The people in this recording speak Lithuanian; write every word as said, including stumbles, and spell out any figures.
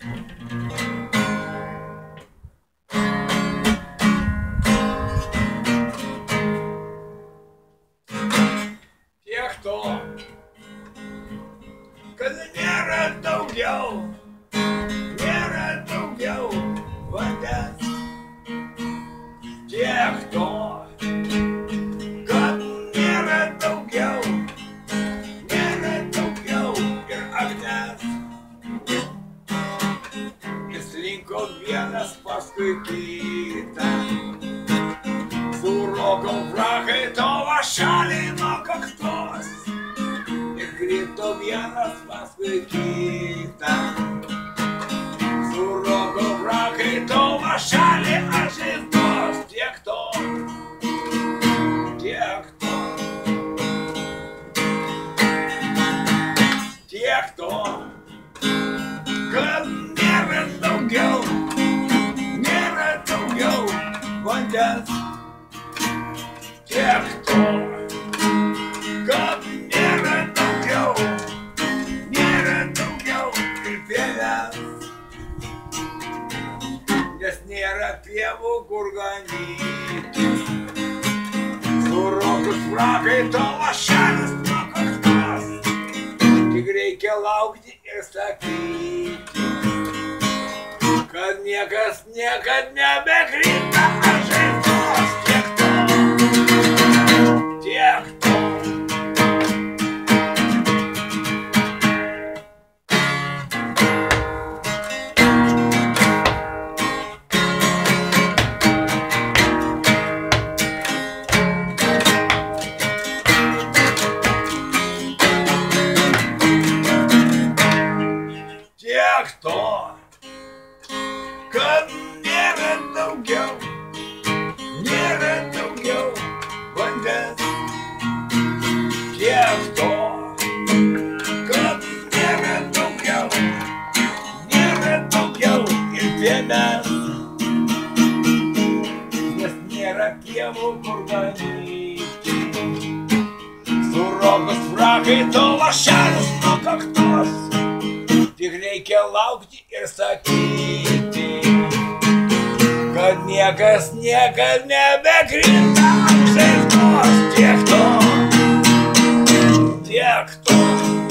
Tie, кто kad nėra daugiau, nėra daugiau vandens. Tiek to, kad nėra daugiau, nėra daugiau ir agnes. Jis rinko vienas paskui kitą, suroko prakaito šalį nuo kaktos. Krito vienas paskui kitą, suroko prakaito lašelį ant žaizdos. Tiek to, tiek to, tiek to, kad nėra daugiau, nėra daugiau vandens. Tiek to, kad nėra daugiau, nėra daugiau ir pievės, nes nėra pievų, kur ganyti. Surokus prakaito lašelis nuo kaktos, tik reikia laukti ir sakyti, kad niekas niekad nebekrinta ant žaizdos. Tiek to, tiek to. Tiek to, kad nėra daugiau, nėra daugiau vandens. Tiek to, kad nėra daugiau, nėra daugiau ir pievės, nes nėra pievų, kur ganyti. Surokus prakaito lašelis nuo kaktos, tik reikia laukti ir sakyti, kad niekas niekad nebekrinta ant žaizdos. Tiek to, tiek to.